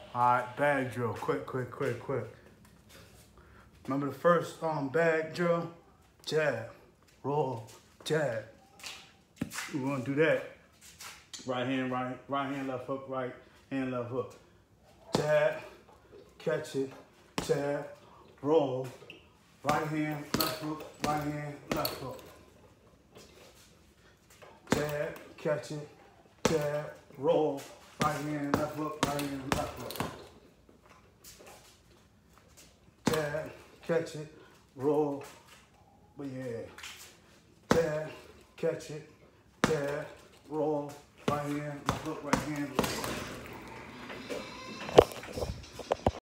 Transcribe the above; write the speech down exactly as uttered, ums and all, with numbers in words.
All right, bag drill. Quick, quick, quick, quick. Remember the first um bag drill? Jab, roll, jab. We're gonna do that. Right hand, right, right hand, left hook, right hand, left hook. Jab, catch it, jab, roll. Right hand, left hook, right hand, left hook. Jab, catch it, jab, roll. Right hand, left hook, right hand, left hook. Jab, catch it, roll. But yeah. Jab, catch it, jab, roll. Right hand, left hook, right hand, left hook.